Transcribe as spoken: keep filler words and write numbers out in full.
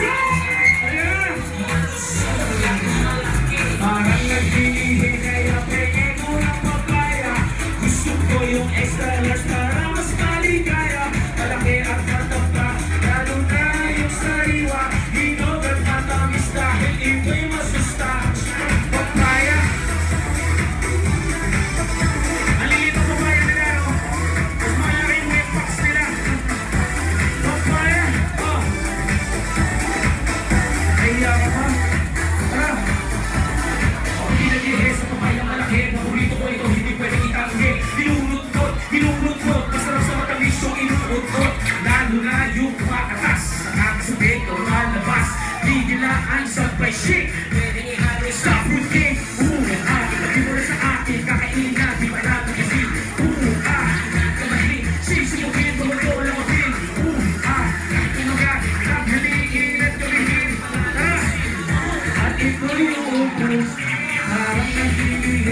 Parang nagbibigay kaya peke ko ng papaya. Gusto ko yung extra large para mas maligaya. Malaki at matapa, lalo na yung sariwa. Hinog at matamis dahil ito'y masustansya. Papaya. Ang liit ang papaya nila, no? Mas malaki yung netbox nila. Papaya. Oh. Kaya ka pa. Tara. Sa papaya malaki, paborito ko ito, hindi pwede itanggi. Binunot-tot, binunot-tot, masarap sa matamis yung inunot-tot. Lalo na yung pakatas, nakakasabit o malabas. Digilaan sa shake, pwede ihalo sa fruit cake. Uung ah, ilagay mo na sa akin, kakainin na, di ba natin kasi. Uung ah, kamali, sisibugin, tumuto lang din. Uung ah, inaga, naghaliin at tulihin. Tara, at ito yung ubus. Parang nagbibigay